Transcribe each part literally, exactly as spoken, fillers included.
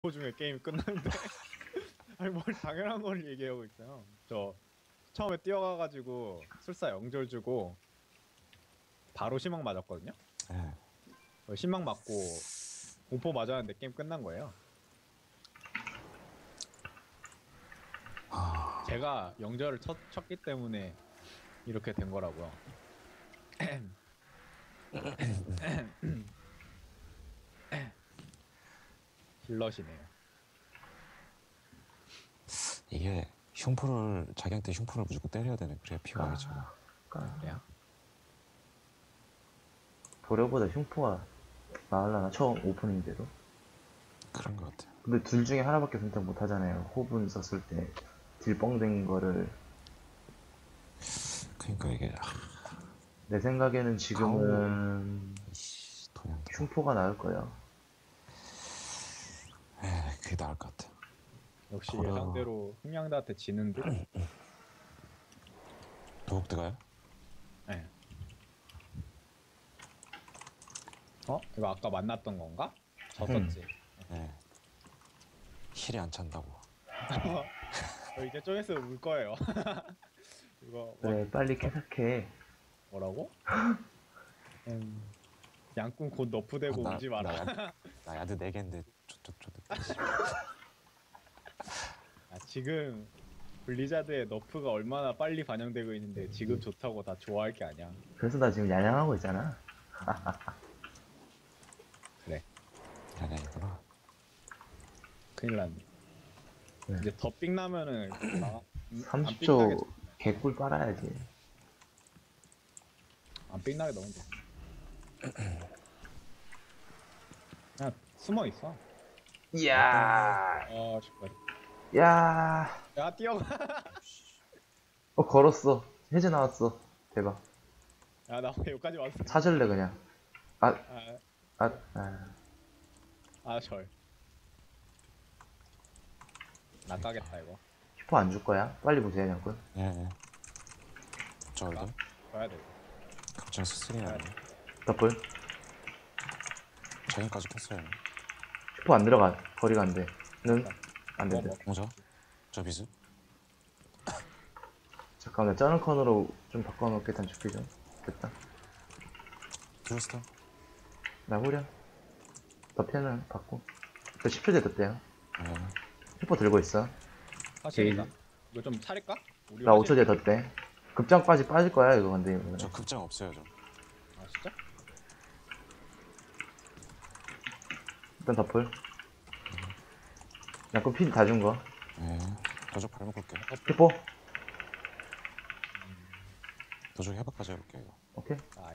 중에 게임 끝났는데 아니 뭘 당연한 걸 얘기하고 있어요. 저 처음에 뛰어가가지고 술사 영절 주고 바로 심막 맞았거든요. 네. 심막 맞고 공포 맞았는데 게임 끝난 거예요. 제가 영절을 쳤, 쳤기 때문에 이렇게 된 거라고요. 힐럿이네요. 이게 흉포를 자기한테 흉포를 무조건 때려야 되네. 그래야 피가 많이 차고. 그래요? 도려보다 흉포가 나으려나 처음 오픈인데도. 그런 것 같아요. 근데 둘 중에 하나밖에 선택 못 하잖아요. 호분 썼을 때 딜뻥된 거를. 그러니까 이게 아, 내 생각에는 지금은 이씨, 돈이 안 들어. 흉포가 나을 거예요. 에, 그게 나을 것 같아. 역시 도려- 예상대로 흥양다한테 지는 듯. 도곡대가요? 네. 어? 이거 아까 만났던 건가? 졌었지. 네. 힐이 안 찬다고. 저 이제 좀 있으면 울 거예요. 이거 그래 막- 빨리 캐삭해. 뭐라고? 음, 양꾼 곧 너프되고 아, 나- 울지 마라. 나, 야- 나 야드 네 개인데 쪼쪼쪼. 아, 지금 블리자드의 너프가 얼마나 빨리 반영되고 있는데 지금 좋다고 다 좋아할 게 아니야. 그래서 나 지금 야냥하고 있잖아. 그래, 야냥이구나. 큰일 났네. 네. 이제 더 삑 나면은 나, 삼십 안 초 삑나게, 개꿀 빨아야지. 안 삑나게 넣으면 돼. 그냥 숨어 있어. 이야. 아, 정말. 야. 야, 뛰어가. 어 걸었어. 해제 나왔어. 대박. 야, 나 여기까지 왔어. 찾을래 그냥. 아, 아, 아, 아. 아, 절. 나가겠다 이거. 슈퍼 안 줄 거야? 빨리 보세요, 양꾼. 예, 예. 저기도 가야 돼. 이거. 갑자기 스스리 나네. 더블. 저기까지 켰어요. 슈퍼 안 들어가. 거리가 안 돼. 는? 안 뭐, 된대. 뭐. 공자? 저 비스? 잠깐만, 짜는 컨으로 좀 바꿔놓을게, 단축키 좀. 됐다. 드루스타? 나 후려. 더 펜은 받고. 저 십 초 뒤에 떴대요. 예. 슈퍼 들고 있어. 사실이다. 제일- 이거 좀 차릴까? 우리 나 오 초 뒤에 떴대. 급장까지 빠질 거야, 이거 근데. 이거는. 저 급장 없어요, 저. 아, 진짜? 일단 더블. 양꾼 피 다 준 거. 예. 도적 발목 볼게요. 슈퍼. 도적 해박까지 해볼게요, 이거. 오케이. 아,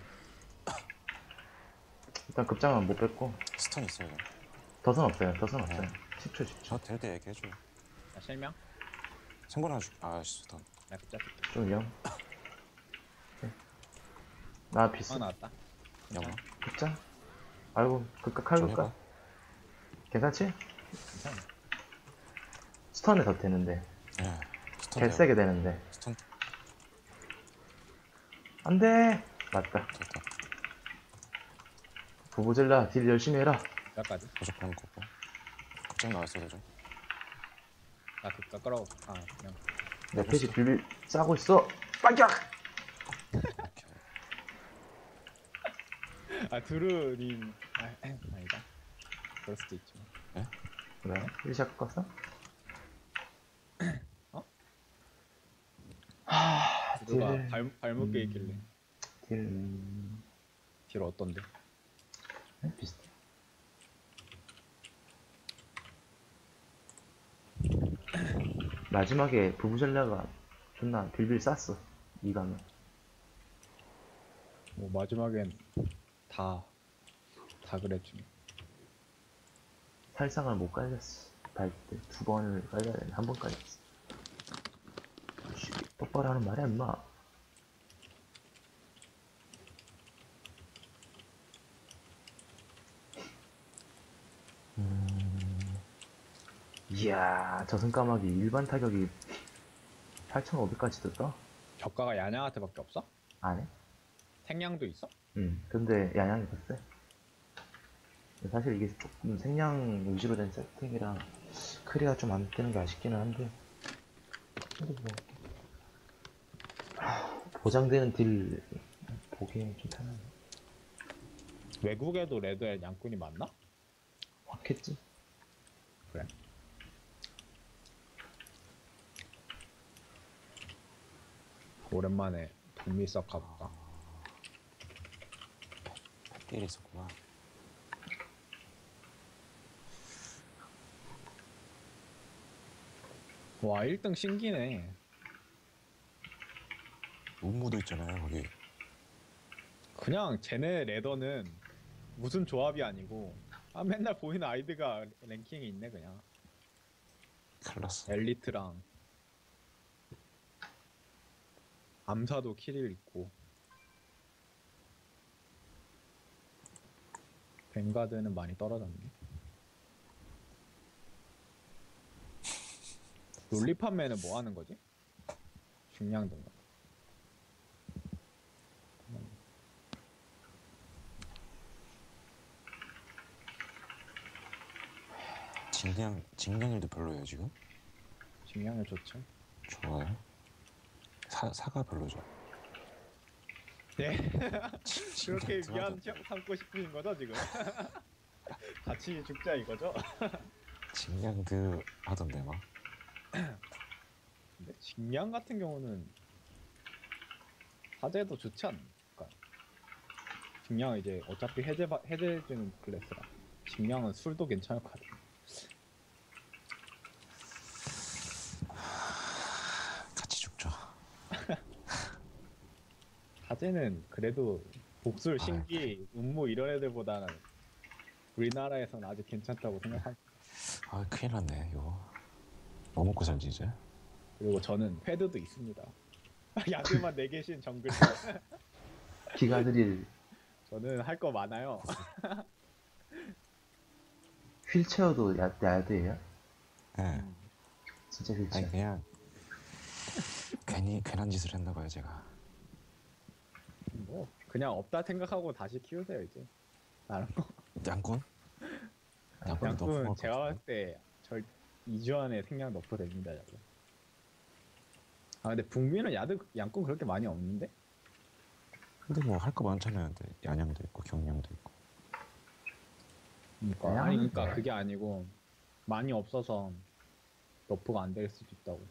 일단 급장은 못 뺐고. 스턴 있어요, 저. 덫은 없어요. 덫은 없어요. 십 초, 십 초. 저 될 때 얘기해줘요. 나 실명? 생번 하나 줄, 아, 씨, 스턴. 나 급자 쓸게. 좀 위험. 오케이. 나 비스. 아, 나왔다. 영어. 급장. 아이고, 극각 저 칼볼까? 해봐. 괜찮지? 괜찮아. 스턴에 더 되는데. 예. 스턴 개 돼요. 세게 되는데. 스턴 안 돼! 맞다. 됐다. 부부젤라, 딜 열심히 해라. 급자까지. 도적 발목 걷고. 급장 나왔어요, 도적. 나 급자 끌어. 아, 그냥. 내 패시 빌빌 싸고 있어. 반짝! 이렇게. 아, 드루님. 아, 아니다. 그럴 수도 있죠. 그래? 일샷 껐어? 드루가 딜을- 발, 발목에 음. 있길래. 딜, 딜 어떤데? 네? 비슷해. 마지막에 부부젤라가 존나 빌빌 쌌어. 이가면. 뭐, 마지막엔 다, 다 그랬지. 살상을 못 깔렸어. 밟때 두 번을 깔려야 되는데 한 번 깔렸어. 씨, 똑바로 하는 말이야, 임마. 음... 이야, 저승까마귀 일반 타격이 팔천오백까지 떴다? 벽가가 야냥한테밖에 없어? 안 해? 생냥도 있어? 응. 근데 야냥이 더 세. 사실 이게 조금 생량 위주로 된 세팅이랑 크리가 좀 안 뜨는 게 아쉽기는 한데 근데 뭐 하, 보장되는 딜 보기엔 좀 편하네. 외국에도 레드에 양꾼이 많나? 확했지? 그래. 오랜만에 북미 썩 가볼까? 팩딜이 있었구나. 와 일 등 신기네. 운무도 있잖아요 거기. 그냥 쟤네 레더는 무슨 조합이 아니고 아 맨날 보이는 아이디가 랭킹이 있네 그냥. 클라스. 엘리트랑 암사도 킬일 있고 뱅가드는 많이 떨어졌네. 롤리판매는 뭐 하는 거지? 중량동가. 직량 직량일도 별로예요 지금? 중량이 좋죠. 좋아요. 사 사가 별로죠. 네. 직- 그렇게 직량 위안 들어가죠. 삼고 싶으신 거죠 지금? 같이 죽자 이거죠? 직량드 하던데 막. 근데 직량 같은 경우는 사제도 좋지 않을까? 직량은 이제 어차피 해제 해제되는 클래스라. 직량은 술도 괜찮을 것 같아. 같이 죽죠. 사제는 그래도 복술, 아, 신기, 운무 이런 애들보다는 우리나라에서는 아직 괜찮다고 생각합니다. 아 큰일 났네 이거. 뭐 먹고 살지 이제? 그리고 저는 패드도 있습니다. 야드만 네 개신 정글. 기가드릴 저는 할 거 많아요. 휠체어도 야, 야드예요? 예. 네. 음, 진짜 아니 휠체어. 그냥 괜히 괜한 짓을 했나 봐요 제가. 뭐 그냥 없다 생각하고 다시 키우세요 이제. 다른 거. 양꾼? 양꾼이 너무 양꾼 것 제가 봤을 같은데. 때절 이 주 안에 생량 너프 됩니다 야구. 아 근데 북미는 야드 양꾼 그렇게 많이 없는데? 근데 뭐 할 거 많잖아요. 근데 양양도 있고 경량도 있고. 그러니까 그냥 아니 하면 그러니까 돼. 그게 아니고 많이 없어서 너프가 안 될 수도 있다고.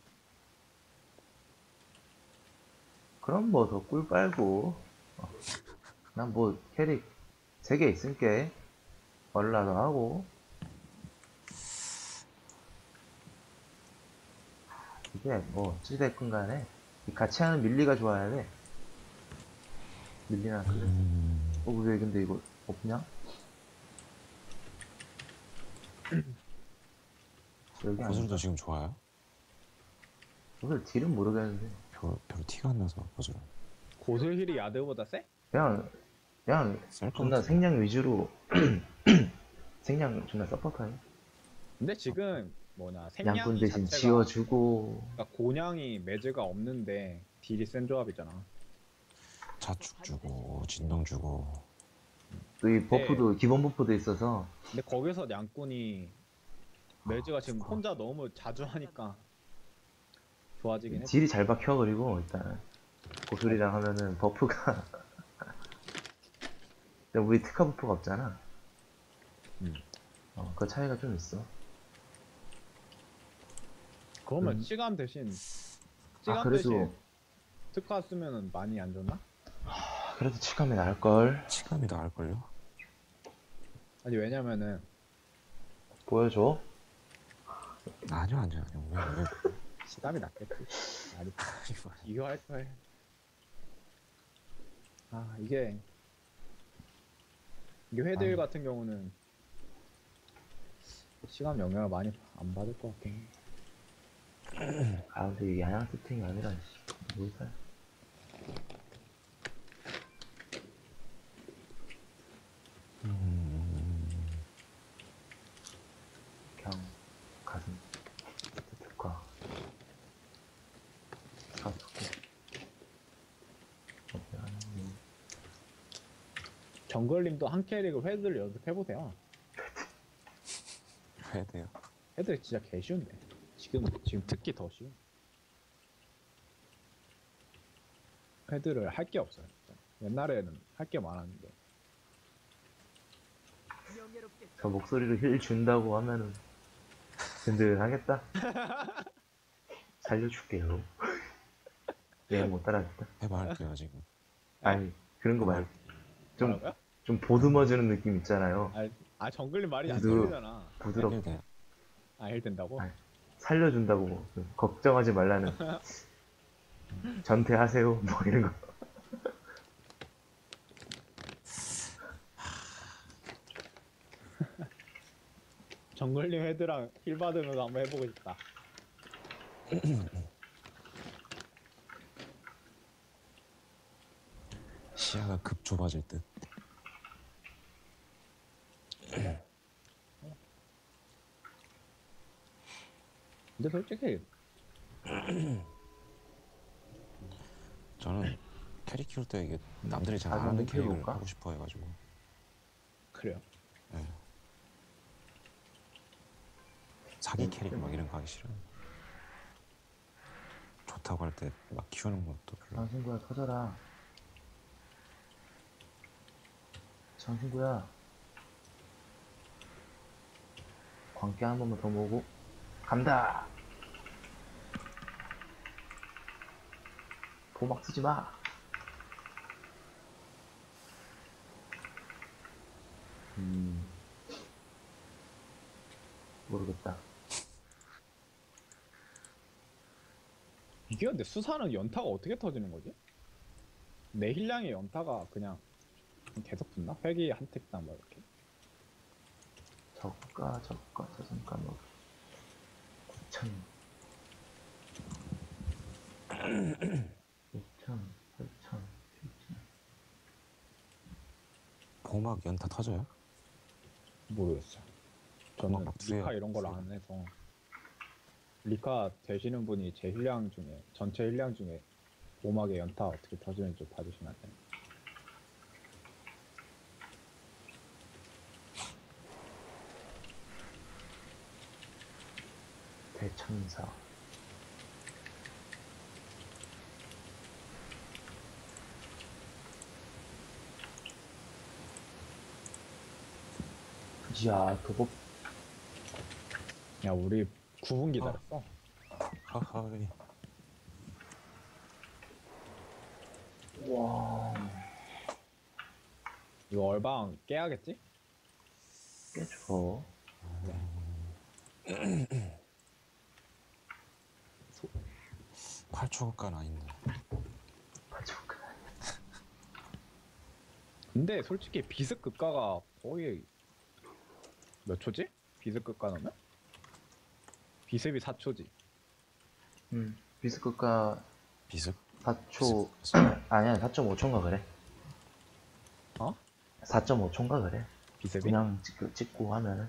그럼 뭐 더 꿀 빨고 어. 난 뭐 캐릭 세 개 있으니까 얼라도 하고 이게 뭐 어찌됐건 간에 같이 하는 밀리가 좋아야 돼. 밀리나 그래. 음, 어, 왜 근데 이거 없냐? 여기 고술도 아닌가? 지금 좋아요? 오늘 딜은 모르겠는데 별, 별 티가 안 나서 고술은. 고슬 힐이 야드보다 세? 그냥 그냥 셀것 존나 같은데. 생량 위주로 생량 존나 서포트하네. 근데 지금 뭐냐 양꾼 생량이 대신 자체가 지어주고 그러니까 곤양이 매즈가 없는데 딜이 센 조합이잖아. 자축 주고 진동 주고. 또 이 버프도 기본 버프도 있어서 근데 거기서 양꾼이 매즈가 지금 혼자 너무 자주 하니까 좋아지긴 했지. 딜이 잘 박혀. 그리고 일단 고술이랑 하면은 버프가 근데 우리 특화 버프가 없잖아. 음. 어, 그 차이가 좀 있어. 그러면 음. 시간 대신 아 시간 그래도 대신 특화 쓰면은 많이 안 좋나? 아, 그래도 치감이 나을 걸. 치감이 나을걸요? 아니 왜냐면은 보여줘. 아니요 아니요 아니요. 왜, 왜. 시감이 낫겠지. 아니 이거 할 거야. 아 이게 이게 회들 아니. 같은 경우는 시간 영향을 많이 안 받을 것 같긴 해. 아 근데 이게 양양 세팅이 아니라 씨, 뭘 살? 음, 그냥 가슴 특화. 특화 좋고. 정글님도 한 캐릭을 회들 연습해보세요. 헤드요. 헤드 진짜 개 쉬운데. 지금 지금 특히 더 쉬워. 헤드를 할 게 없어요. 진짜. 옛날에는 할 게 많았는데. 저 목소리로 힐 준다고 하면은 든든하겠다. 살려줄게요. 얘 못 따라하겠다. 해봐할게요 지금. 아니 그런 거 말고 좀, 뭐라고요? 좀 보듬어주는 느낌 있잖아요. 아, 아 정글님 말이 안 부드러- 들리잖아. 부드럽게 헬드. 아, 일 된다고? 아이. 살려준다고 뭐, 좀 걱정하지 말라는 전퇴하세요 뭐 이런 거. 정글님 헤드랑 힐 받으면서 한번 해보고 싶다. 시야가 급 좁아질 듯. 근데 솔직히 저는 캐릭 키울 때 이게 남들이 잘 아, 안 하는 한번 캐릭을 키워볼까? 하고 싶어 해가지고. 그래요. 사기 캐릭 막 이런 거 하기 싫어요. 좋다고 할 때 막 키우는 것도 별로. 장신구야 터져라. 장신구야. 광기 한 번만 더 모으고 간다. 보막 쓰지 마. 음 모르겠다. 이게 근데 수사는 연타가 어떻게 터지는 거지? 내 힐량의 연타가 그냥 계속 붙나? 회기 한 택당 뭐 이렇게. 저가 저가 저승가 뭐 구천 육천 팔천 칠천 보막 연타 터져요? 모르겠어요. 저는 고막 박수예요. 리카 이런 걸 안 해서. 리카 되시는 분이 제 힐량 중에 전체 힐량 중에 오막의 연타 어떻게 터지는지 좀 봐주시면 안 돼요? 대천사 이야 도법 야 우리 구 분 기다렸어. 하하이. 와 이거 얼방 깨야겠지? 깨져. 팔 초급간 아닌데. 가져가. 근데 솔직히 비스급가가 거의 몇 초지? 비스급가 넣으면? 비습이 사 초지. 음 비스크가 비습? 사 초 비습. 아니야 사 점 오 초인가 그래. 어? 사 점 오 초인가 그래. 비습이? 그냥 찍, 찍고 하면은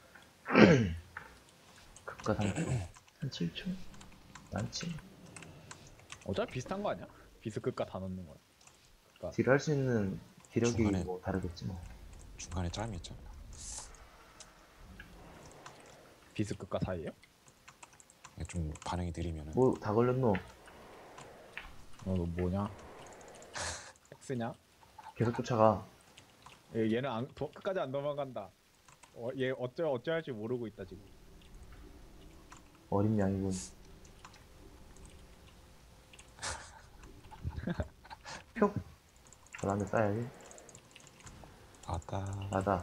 급가 삼 초 한 칠 초 많지. 어차피 비슷한 거 아니야? 비스급가 다 넣는 거야. 그러니까 딜할 수 있는 기력이 중간에- 뭐 다르겠지 뭐. 중간에 짬이 있잖아요. 비스급가 사이에요? 이게 좀 반응이 느리면은 뭐 다 걸렸노? 어, 너 뭐냐? X냐? 계속 쫓아가. 얘, 얘는 안, 도, 끝까지 안 도망간다. 어, 얘 어쩌 어쩌 할지 모르고 있다 지금. 어린 양이군. 표. 저한테 싸야지. 아까 나다.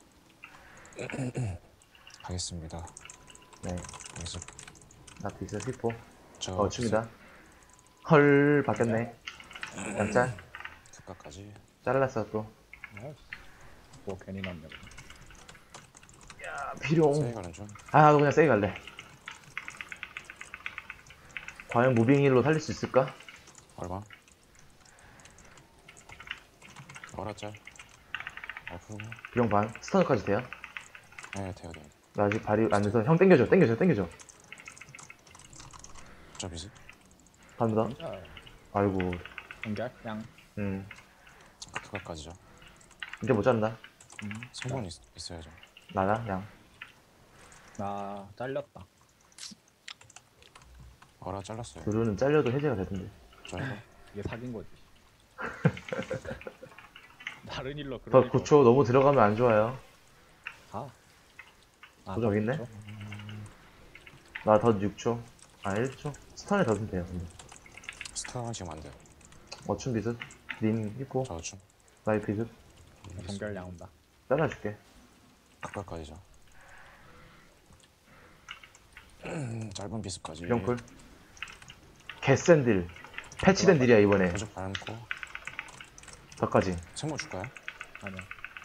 가겠습니다. 네. 그래서 나 비스 피포. 저 어 줍니다. 헐 바뀌었네. 양짤. 국가까지 잘랐어 또. 아이씨, 뭐 괜히 남냐. 아, 비룡. 세게 가는 중. 아 나도 그냥 세게 갈래. 과연 무빙일로 살릴 수 있을까? 얼마? 얼었짤. 어프고. 비룡 반. 스턴까지 돼요? 네 돼요 돼요. 나 아직 발이 안 돼서 형 땡겨줘 땡겨줘 땡겨줘. 저 비습. 갑니다. 진짜 아이고. 연결? 그냥 음. 국가까지죠. 이제 못 잡는다. 음. 성분 있, 있어야죠. 나가 양. 나 잘렸다. 어라 잘랐어요. 드루는 잘려도 해제가 되던데. 짧아. 이게 사귄 거지. 다른 일로 더 그럴 리가 구 초 너무 들어가면 안 좋아요. 없다. 아, 도적 있네? 그렇죠? 나 더 육 초. 아, 일 초? 스턴에 더 쓰면 돼요, 근데. 스타는 지금 안 돼. 어춤 비슷. 님 히포. 저좀 나이 비슷. 동결량 온다. 잘라줄게. 각각까지죠. 음, 짧은 비스까지. 비룡풀. 개센 딜. 패치된 딜이야, 이번에. 도적 밟고. 더까지. 생모 줄까요? 아니야.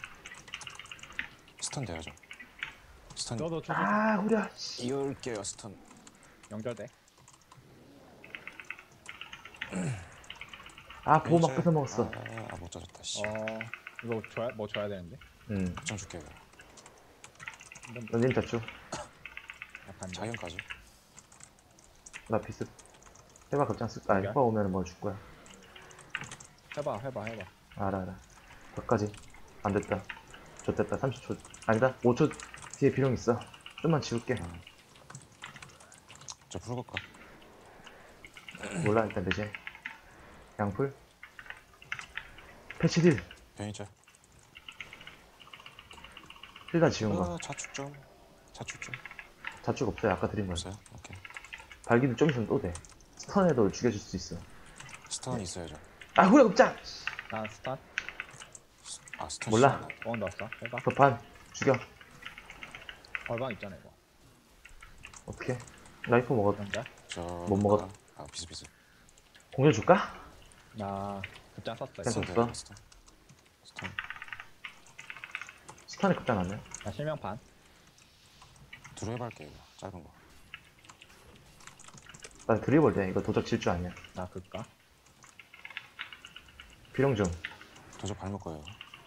스턴 돼야죠. 스턴 너도 초소 아, 후려. 열 개요 스턴. 연결돼. 아, 보호 막 이제- 뺏어 먹었어. 아, 아, 못 찾았다. 씨. 어, 이거 줘야 뭐 줘야 되는데? 응. 걱정 줄게요. 한번 넌님 자추. 약간 자연까지. 나 비슷. 해봐, 급장 쓸, 아, 오케이. 해봐 오면 뭐 줄 거야. 해봐, 해봐, 해봐. 알아, 알아. 더까지. 안 됐다. 좋됐다. 삼십 초. 아니다. 오 초 뒤에 비룡 있어. 좀만 지울게. 저 풀볼까? 몰라, 일단 대신. 양풀. 패치 딜. 변이자. 힐다 지운 거. 아, 자축 좀. 자축 좀. 자축 없어요. 아까 드린 거. 없어요? 오케이. 발기도 좀 있으면 또 돼. 스턴에도 죽여줄 수 있어. 스턴 있어야죠. 아, 후려 급장! 난 스탄. 아, 스턴 몰라. 시간 나- 어, 넣었어. 해봐. 급판. 죽여. 얼방 있잖아 이거. 어떻게? 라이프 먹었. 연결. 저. 못 먹었- 아, 비슷비슷. 공격 줄까? 나 급장 썼어. 이거. 괜찮아. 스턴 됐어? 돼요, 스턴. 스턴. 스턴에 급장 안 돼. 나 실명판. 두루 해볼게요, 이거. 짧은 거. 나 드리블 돼. 이거 도적 질주 아니야. 나 그까. 비룡 좀. 도적 발목 거예요.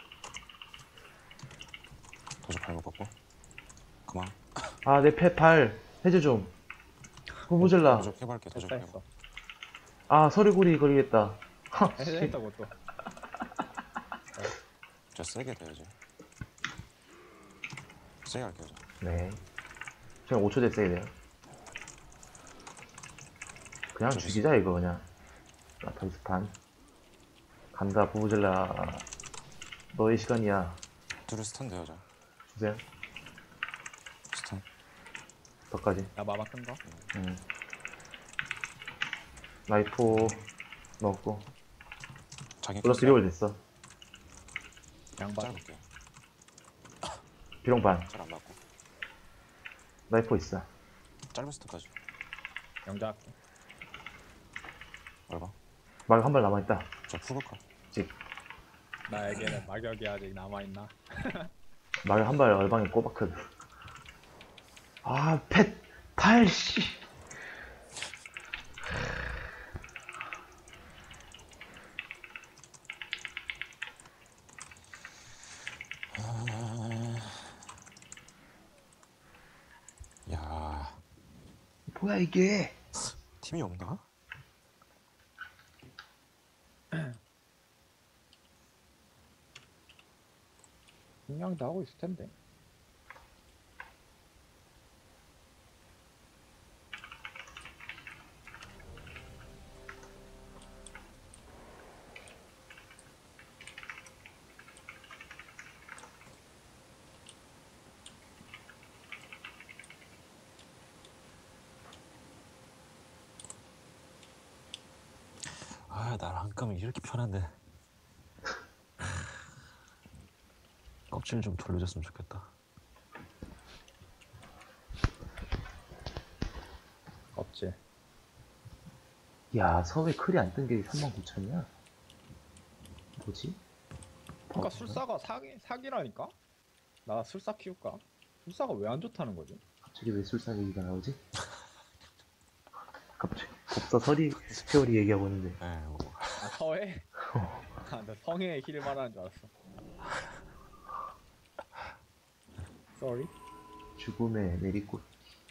도적 발목 꺾고. 그만. 아, 내 패, 팔. 해제 좀. 후보질라. 도적 해볼게, 도적 했어, 해봐. 했어. 아, 서리구리 걸리겠다. 하, 해제 씨. 했다 그것도. 저 세게 돼야지. 세게 할게요, 저. 네. 지금 오 초 됐어야 돼요. 그냥 저 죽이자, 이거 그냥. 나 단스판. 간다, 부부질라. 너의 시간이야. 두루 스턴 돼요, 저. 주세요. 스턴. 더까지. 나 마마 큰 거. 응. 나이포 넣었고. 자기 플러스 드리블 됐어. 양반. 짧을게요. 비룡 반. 잘 안 맞고. 나이포 있어. 짧은 스턴까지. 연결할게. 얼마? 말 한 발 남아있다. 저 풀볼까? 직. 나에게는 막역이 아직 남아있나? 말 한 발 얼방에 꼬박크드. 아, 펫! 팔, 씨! 야, 뭐야, 이게? 팀이 없나? 분명도 하고 있을 텐데. 아, 나랑 감면 이렇게 편한데. 껍질 좀 돌려줬으면 좋겠다. 없지. 야, 서해 클이 안 뜬 게 삼만 구천이야? 뭐지? 그러니까 어, 술사가 사기 사기라니까. 나 술사 키울까? 술사가 왜 안 좋다는 거지? 갑자기 왜 술사 얘기가 나오지? 갑자기 법사 서리 스페어리 얘기하고 있는데. 네, 뭐. 아 서해? 아, 나 성해의 힐 말하는 줄 알았어. Sorry. 죽음의 내리꽃.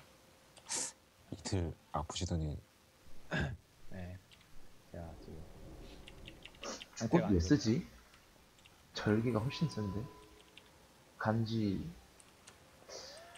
이틀 아프시더니 네. 제가 지금 꽃 상태가 안 왜 좋- 쓰지? 절기가 훨씬 센데. 간지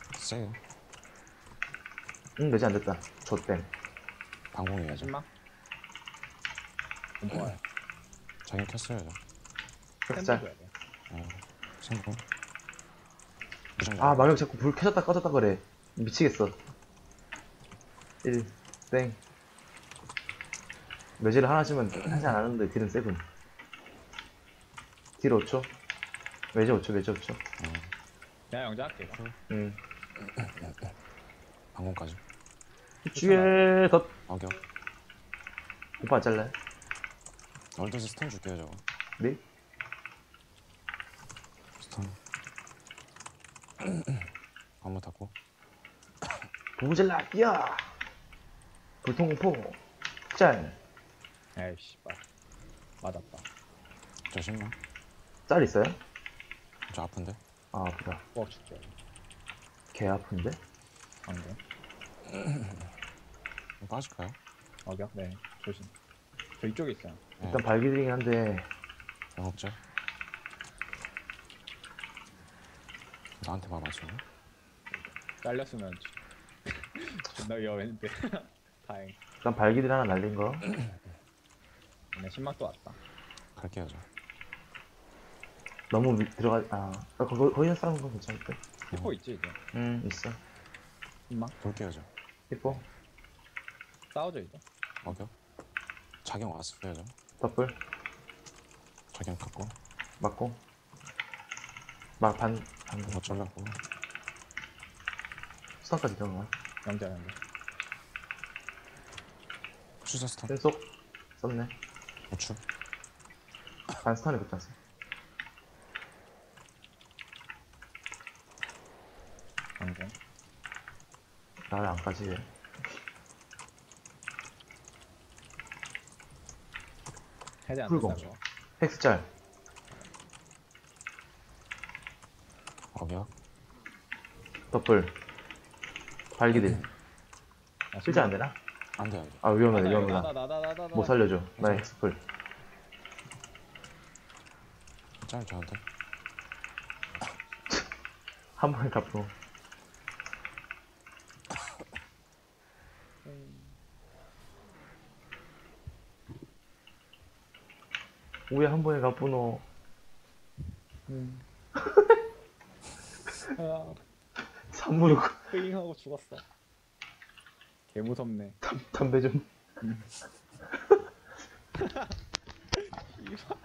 세요. 응, 매지 안 됐다. 좆댐. 방공이에요. 신망. 공포야. 자격 켰어요. 저. 템도 흑살. 줘야 돼. 어, 성공. 무정 아, 망령 자꾸 불 켜졌다 꺼졌다 그래. 미치겠어. 일, 땡. 매지를 하나씩은 하지 않았는데 딜은 세븐. 딜 오 초. 매지 오 초, 매지 오 초. 어, 그냥 영자 할게. 이거. 응. 방공까지. 주에 덧. 어겨. 오빠 안 잘라요? 월드에서 스턴 줄게요, 저거. 네? 스턴. 한번 탔고. 부부젤라, 야! 불통공포. 짤. 에이씨, 빠. 맞았다. 저 신망. 짤 있어요? 저 아픈데. 아, 아프다. 꼭 줄게. 개 아픈데? 방금. 빠질까요? 어겨? 네. 조심. 저 이쪽에 있어요. 네. 일단 발기드링 한데, 영업자. 나한테 말 맞춰. 잘렸으면 존나 위험했는데. 다행. 일단 발기드링 하나 날린 거. 근데 신망도 왔다. 갈게요, 저. 너무 미, 들어가, 아, 아 거, 거기서 싸우는 건 괜찮을 듯. 히포 있지 이제. 음, 있어. 신망. 볼게요, 저. 힙보, 싸우죠 이제. 어겨. 자경 왔어요, 저. 더블, 자경 켰고. 맞고. 막 반, 반, 뭐 잘랐고. 수상까지 들어가. 영자 영자. 추세 스턴. 센속, 썼네. 우측. 반 스탄에 붙었어. 방금. 나를 안 까지, 왜. 해제 안 풀공. 된다고. 헥스짤, 어겨. 더블, 발기들. 아, 실제 안 되나? 안 돼, 안 돼. 아, 위험하다, 나다 위험하다. 나다 나다 나다. 못 살려줘. 나 헥스풀. 짤 저한테. 한 번에 갚고. 왜 한 번에 갚으노? 음. 아, 산무로 페잉하고 죽었어. 개 무섭네. 담배 좀. 이봐.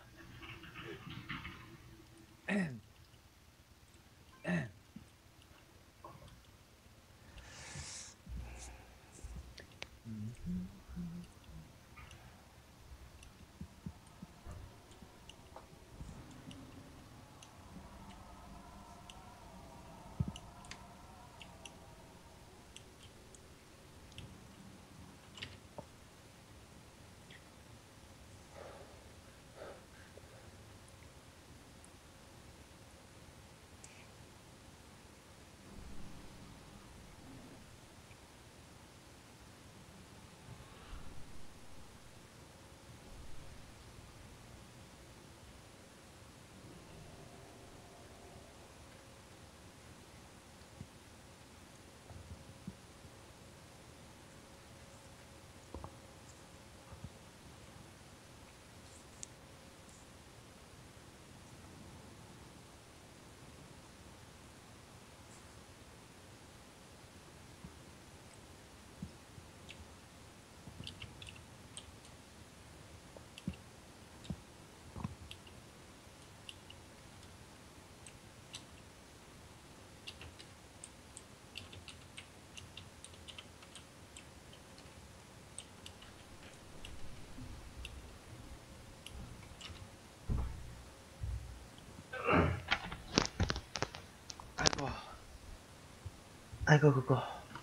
아이고 그거.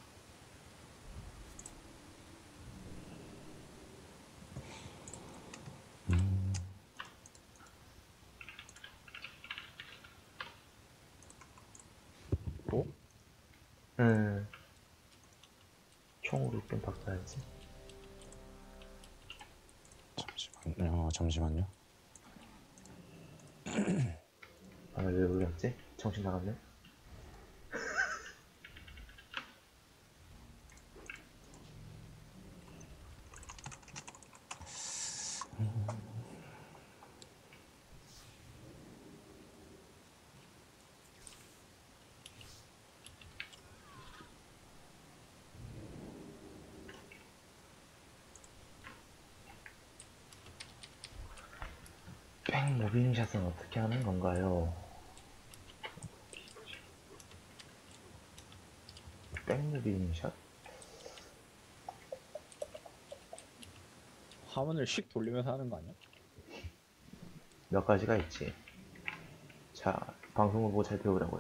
뭐? 음. 총으로 좀 바꿔야지. 잠시만요. 잠시만요. 아, 왜 올렸지? 정신 나갔네. 백 무빙샷은 어떻게 하는 건가요? 백 무빙샷? 화면을 씩 돌리면서 하는 거 아니야? 몇 가지가 있지. 자, 방송을 보고 잘 배우라고요.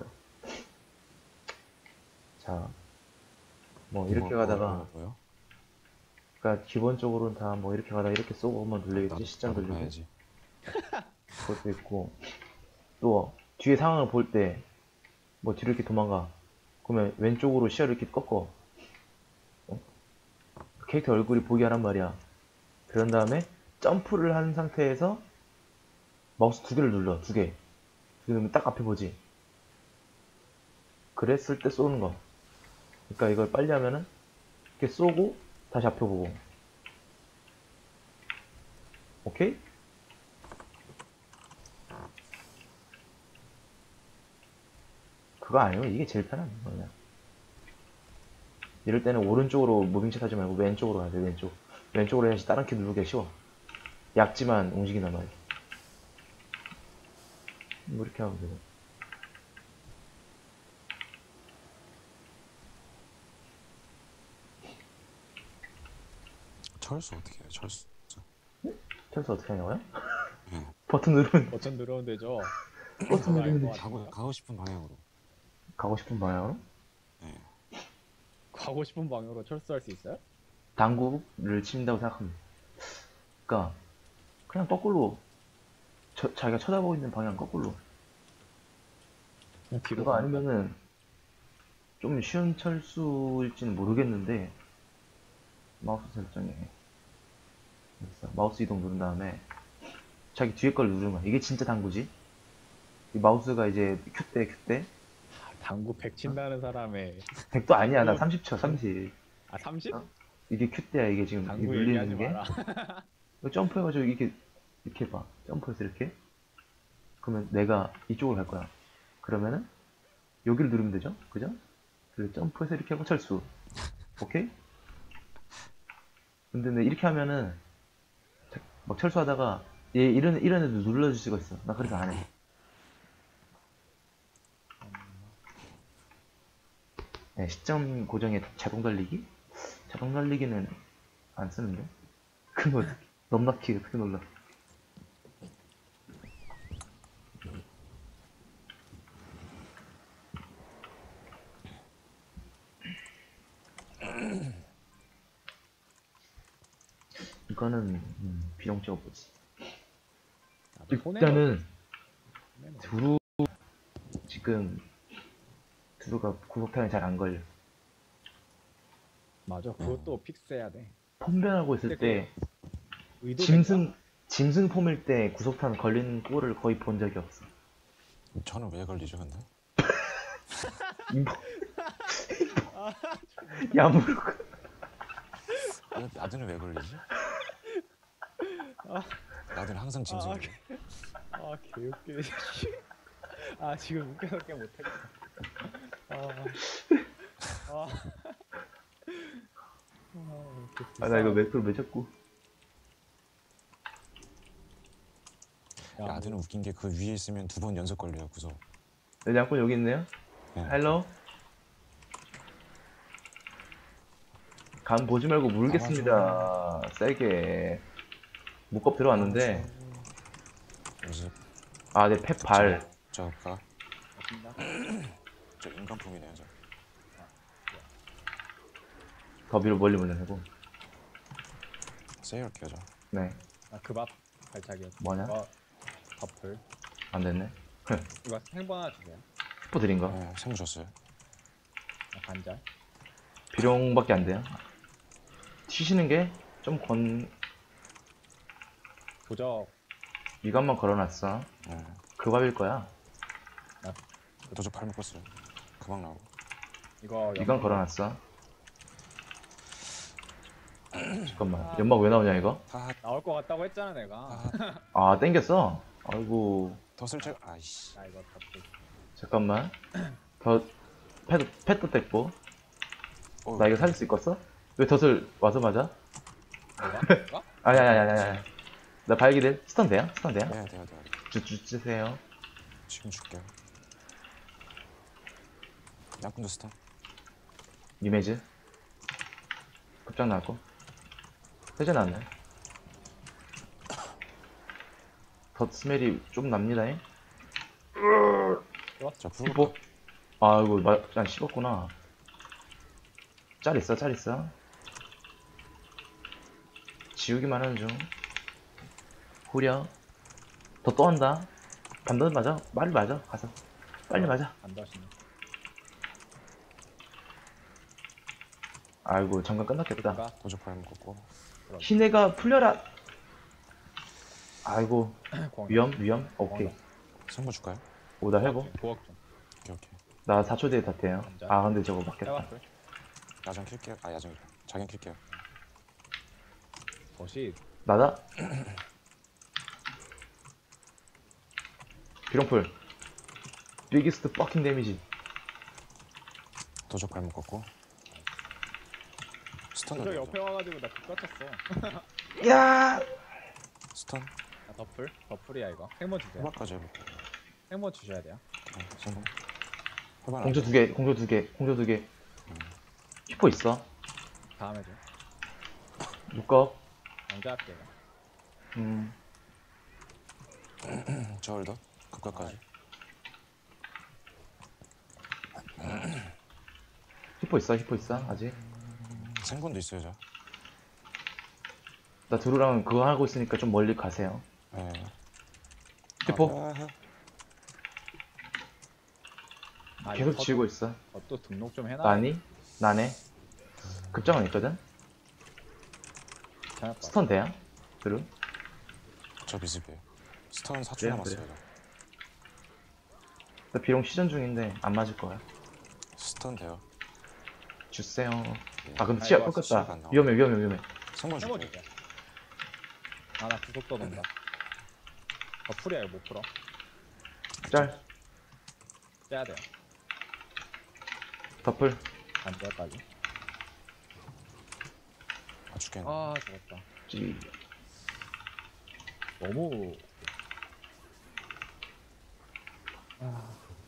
자, 뭐 이렇게 뭐, 가다가, 뭐, 뭐요? 그러니까 기본적으로는 다 뭐 이렇게 가다가 이렇게 쏘고 한번 돌리겠지. 나도, 시점 나도 돌리고. 봐야지. 그것도 있고, 또 뒤에 상황을 볼 때 뭐 뒤로 이렇게 도망가. 그러면 왼쪽으로 시야를 이렇게 꺾어. 어? 캐릭터 얼굴이 보게 하란 말이야. 그런 다음에 점프를 한 상태에서 마우스 두 개를 눌러. 두 개. 두 개 누르면 딱 앞에 보지. 그랬을 때 쏘는 거. 그러니까 이걸 빨리 하면은 이렇게 쏘고 다시 앞에 보고. 오케이? 그거 아니고 이게 제일 편한 거냐. 이럴 때는 오른쪽으로 무빙샷 하지 말고 왼쪽으로 가야 돼. 왼쪽. 왼쪽으로 해야지 다른 키 누르기가 쉬워. 얕지만 움직인단 말이야. 뭐 이렇게 하면 되고. 철수 어떻게 해요? 철수. 철수 어떻게 하냐고요? 예. 버튼 누르면 버튼 누르면 되죠. 버튼 누르면 알것 되지. 가고, 같은데요? 가고 싶은 방향으로. 가고 싶은 방향으로? 예. 가고 싶은 방향으로 철수할 수 있어요? 당구를 친다고 생각합니다. 그니까 그냥 거꾸로 저, 자기가 쳐다보고 있는 방향 거꾸로. 그냥 뒤로 그거 가는 거. 아니면은 좀 쉬운 철수일지는 모르겠는데 마우스 설정에 있어. 마우스 이동 누른 다음에 자기 뒤에 걸 누르는 거야. 이게 진짜 당구지. 이 마우스가 이제 큐대 큐대 아, 당구 백 친다는 사람의 백도 아니야. 나 당구- 삼십 쳐 삼십. 아 삼십? 어? 이게 큐대야. 이게 지금 이게 당구 얘기하지 눌리는 게 마라. 이거 점프해가지고 이렇게 이렇게 봐. 점프해서 이렇게. 그러면 내가 이쪽으로 갈 거야. 그러면은 여기를 누르면 되죠? 그죠? 그리고 점프해서 이렇게 하고 철수. 오케이? 근데 내 이렇게 하면은 자- 막 철수하다가 얘 이런 이런 애도 눌러줄 수가 있어. 나 그래서 안 해. 네, 시점 고정에 자동 달리기? 자동 달리기는 안 쓰는데? 그거 어떻게 넘나키 어떻게 놀라? 이거는 음, 비용 찍어보지. 나도 손해는 일단은 손해는 두루 지금 두루가 구속탄에 잘 안 걸려. 맞아. 그것도 픽스해야 돼. 폼변하고 있을 때 의도 짐승 짐승 폼일 때 구속탄 걸리는 꼴을 거의 본 적이 없어. 저는 왜 걸리죠, 근데? 뭐, 야무르고 야, 나들은 왜 걸리지? 아. 나들은 항상 아, 짐승이고. 아 개웃기네. 아 지금 웃겨서 깨 못하겠다. 아, 아, 아, 아 나 이거 맥도를 왜 자꾸 야, 나들은 웃긴 게 그 위에 있으면 두 번 연속 걸려요, 구석. 내 양꾼 여기 있네요. 예. 헬로. 간 보지 말고 물겠습니다. 세게 묶업 들어왔는데 뭐지? 아 내 팻발 저가 맞습니다. 저 인간품이네요, 저. 더 위로 멀리 보내고. 세일 켜자. 네, 아그밥 발차기. 뭐냐? 이거 버플. 안 됐네. 이거 생번 하나 주세요. 스포 드린 거. 네, 생부 줬어요. 아, 반절. 비룡밖에 안 돼요. 튀시는 게 좀 건, 도적. 미간만 걸어놨어. 네. 그 밥일 거야. 도적 팔 묶었어요. 그방 나오고. 이거 미간 걸어놨어. 잠깐만. 연막 왜 나오냐, 이거? 아, 나올 것 같다고 했잖아 내가. 아, 아, 땡겼어. 아이고. 덫을 제 아이씨. 나 이거 버플. 잠깐만. 더, 패도, 패도 뗐고. 어, 나 이거 살릴 수 있겠어? 왜 덫을 와서 맞아? 내가? 내가? 아니, 아니, 아니, 아니, 아니. 나 발기들 스턴 돼요? 스턴 돼요? 돼요, 돼요, 돼요. 주, 주, 주세요. 지금 줄게요. 양꾼도 스턴. 이메이지. 급장 나왔고. 해제 나왔네. 덧 스멜이 좀 납니다. 잉? 자, 불. 슈퍼. 아이고, 마, 난 씹었구나. 짤 있어, 짤 있어. 지우기만 하는 중. 후려. 더 또 한다. 반대 맞아. 빨리 맞아. 가서. 빨리 맞아. 안 다시네. 아이고, 잠깐 끝났겠다. 내가 도적 팔 묶었고. 시내가 풀려라. 아이고, 공격. 위험, 위험. 오케이. 생부 줄까요? 오다 해보. 도억 좀. 오케이, 오케이. 나 사 초 뒤에 다 돼요. 아, 근데 저거 맞겠다. 해봤을. 야장 킬게요. 아, 야장이래. 자경 킬게요. 덫이 나다. 비룡풀. 비기스트 퍼킹 데미지. 도적 팔 묶었고. 스턴 도적 올려줘. 옆에 와가지고 나 뒷받쳤어. 야! 스턴. 아 버플? 버플이야 이거. 행모 주세요. 해박까지 해볼게. 행모 주셔야 돼요. 네, 생부. 해봐. 공조 두 개, 공조 두 개, 공조 두 개. 히포 있어. 다음에 줘. 묶어. 언제 할게요. 음, 저울더. 급각까지. 히포 있어, 히포 있어. 아직. 생분도 있어요, 저. 나 두루랑 그거 하고 있으니까 좀 멀리 가세요. 네. 히포. 아, 아, 계속 이거 지우고 있어. 어, 또 등록 좀 해놔. 나니? 나네. 급장은 있거든? 괜찮을 것 같아. 스턴 돼야? 두루? 저 비슷해요. 스턴 사 초 그래요, 남았어요, 그래요. 저. 나 비룡 시전 중인데 안 맞을 거야. 스턴 돼요. 주세요. 예. 아, 근데 아, 치아 이거 꺾였다. 치아가 안 나와. 위험해, 위험해, 위험해. 생분 행모 줄게요. 줄게. 아나 구속 떠돈다. 버플이야 이거 못 풀어. 짤. 째야 돼요. 더플. 반절까지. 아, 죽겠네. 아 죽었다. 찌. 너무 아,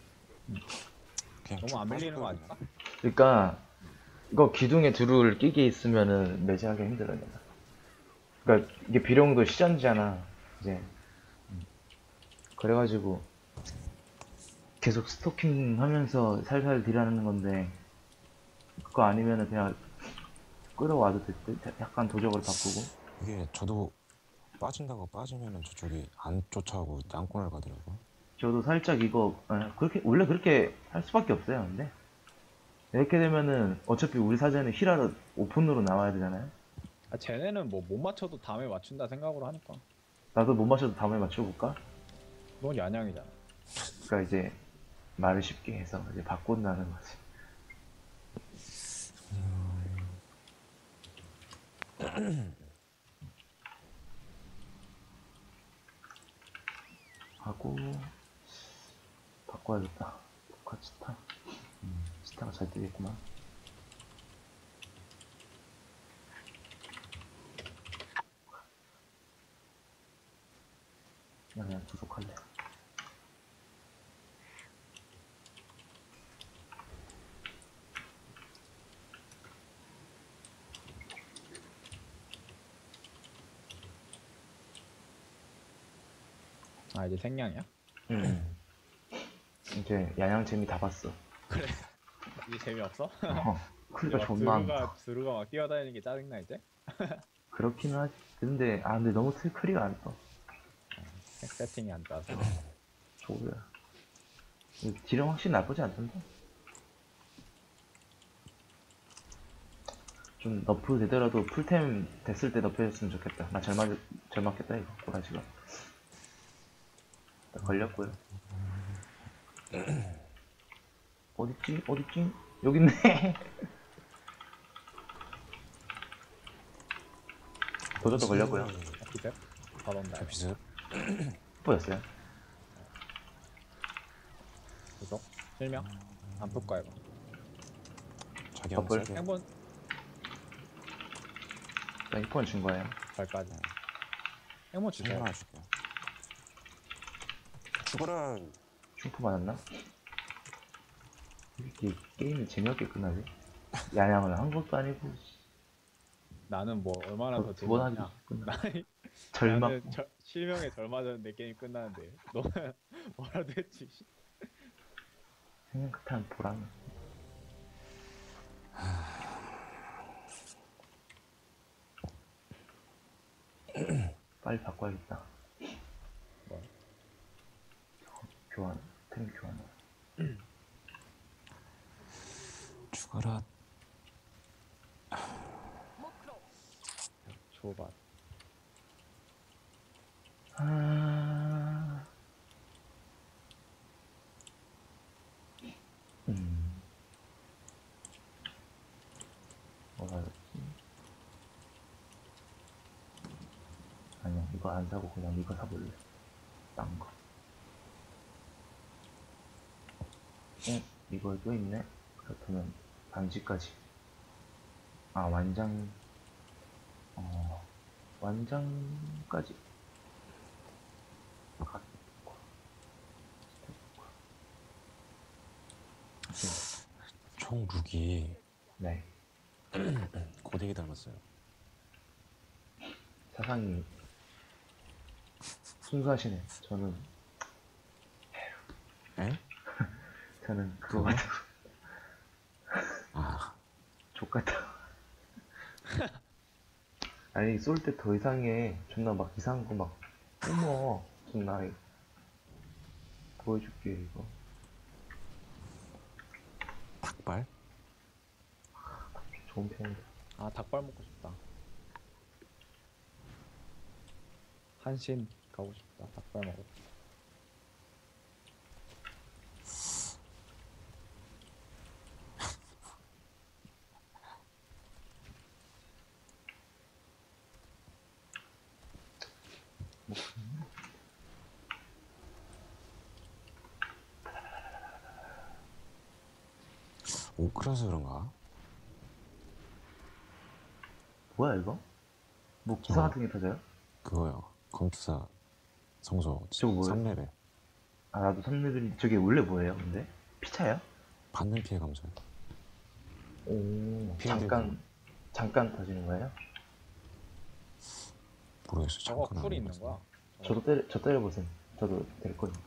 그냥 너무 쭉 안 밀리는 거 빠질 아닐까? 그러니까 이거 기둥에 두루를 끼게 있으면은 매지하기 힘들어요. 내가. 그러니까 이게 비룡도 시전지잖아. 이제 그래가지고 계속 스토킹 하면서 살살 딜하는 건데 그거 아니면은 그냥 끌어와도 될 듯? 약간 도적으로 바꾸고. 이게 저도 빠진다고 빠지면은 저쪽이 안 쫓아오고 양권을 가더라고요. 저도 살짝 이거 아, 그렇게 원래 그렇게 할 수밖에 없어요. 근데 이렇게 되면은 어차피 우리 사전에 히라로 오픈으로 나와야 되잖아요. 아 쟤네는 뭐 못 맞춰도 다음에 맞춘다 생각으로 하니까. 나도 못 맞춰도 다음에 맞춰볼까? 그건 야냥이잖아. 그러니까 이제 말을 쉽게 해서 이제 바꾼다는 거지. 하고 바꿔야겠다. 포카치타. 음, 스타가 잘 뜨겠구만. 나 그냥 구속할래. 아 이제 생량이야? 음. 이제 야양 재미 다 봤어. 이제 재미없어? 어. 크리가 막 존나 안 드루가 떠. 드루가 막 뛰어다니는 게 짜증나 이제. 그렇기는 하지. 근데 아 근데 너무 트 크리가 안 떠. 색 세팅이 안 따서. 조야. 딜은 확실히 나쁘지 않던데. 좀 너프 되더라도 풀템 됐을 때 너프했으면 좋겠다. 나 잘 맞, 잘 맞겠다 이거 꼬라지가. 나 걸렸고요. 어딨지? 어딨지? 여기 있네. 도저도 걸렸고요. 기습 받았다. 비습. 보였어요? 구속 실명 안 풀까 이거. 자기 버블. 한번 세게. 행본 나 히폰 준 거예요. 발까지. 행본 세게 주세요. 하나 줄게요. 죽어라. 충프 맞았나? 이렇게 게임이 재미없게 끝나지? 야양을 한 것도 아니고 나는 뭐 얼마나 더 두 번 하기 재밌냐. 끝나. 나는 절망. 나는 저, 실명에 절 맞았는데 게임 끝나는데 너는 뭐라도 했지. 생각한 보람. 빨리 바꿔야겠다. 뭐 교환, 템 교환. 죽어라. 줘봐. 아, 음, 뭐가 였지? 아니야, 이거 안 사고 그냥 이거 사볼래. 딴 거. 어, 이거 또 있네? 그렇다면 반지까지. 아, 완장, 어, 완장까지. 가- 총 룩이 네, 고데기 닮았어요. 사상이 순수하시네. 저는, 에? 저는 그거 그거? 같아요. 아, 족같아. 아니, 쏠 때 더 이상해. 존나 막 이상한 거 막, 어머, 존나, 보여줄게, 이거. 닭발? 좋은 편인데. 아 닭발 먹고 싶다. 한신 가고 싶다. 닭발 먹고. 오크라서 그런가? 뭐야, 이거? 뭐, 기사 저- 같은 게 터져요? 그거요. 검투사 성소 저거 뭐예요? 삼 레벨. 아, 나도 삼 레벨이, 저게 원래 뭐예요, 근데? 피차야? 받는 피해 감소요. 오, 피해되고. 잠깐, 잠깐 터지는 거예요? 모르겠어요. 저거 잠깐 쿨이 안 있는 해봐서. 거야. 저도 때려, 저 때려보세요. 저도 될 거예요.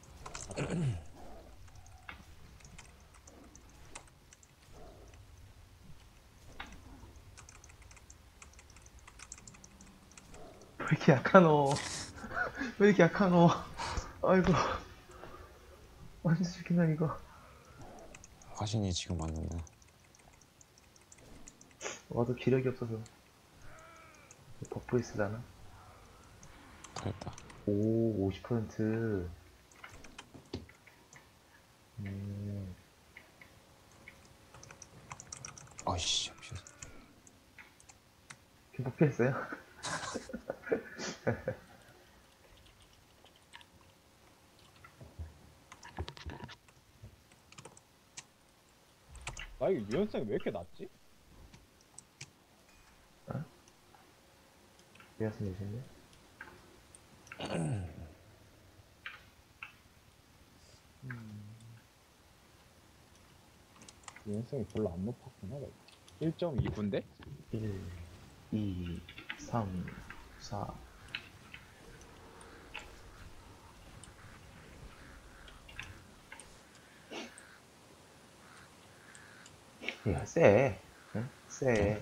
왜 이렇게 약하노? 왜 이렇게 약하노? 아이고. 완전 죽겠나, 이거. 화신이 지금 왔는데 와도 기력이 없어서. 버프 있으려나? 터졌다. 오, 오십 퍼센트. 음, 아이씨. 피- 버프했어요? 나 이거 유연성이 왜 이렇게 낮지? 이해하시면 되시네. 유연성이 별로 안 높았구나. 일 점 이 분데? 일, 이, 삼, 사. 얘가 쎄. 응? 쎄.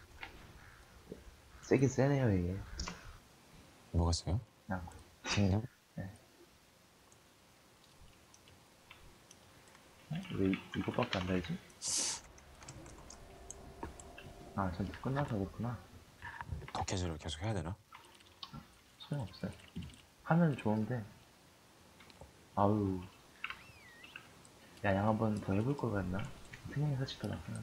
세긴 세네요, 이게. 뭐가 세요? 그냥. 생략? 왜 이- 이것밖에 안 달지? 아, 전투 끝나서 그렇구나. 덕해지를 계속 해야 되나? 소용없어요. 하면 좋은데. 아우. 야, 양 한번 더 해볼 걸 그랬나? 생각이 사실 더 낫구나.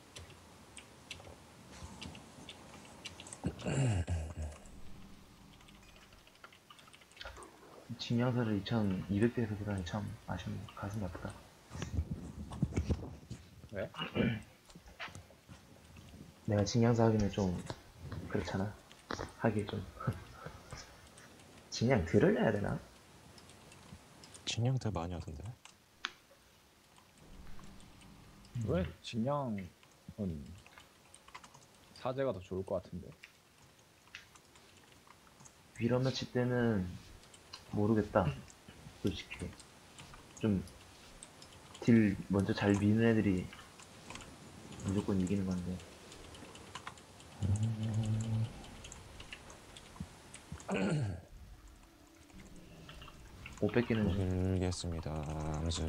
징양사를 이천이백 대에서 보다니 참 아쉽네. 가슴이 아프다. 왜? 내가 징양사 하기는 좀 그렇잖아. 하기 좀. 징양 들을 내야 되나? 진영 더 많이 하던데. 왜 진양은 사제가 더 좋을 것 같은데. 위러매치 때는 모르겠다. 솔직히. 좀 딜 먼저 잘 미는 애들이 무조건 이기는 건데. 오백 개는 좀. 모르겠습니다. 암습.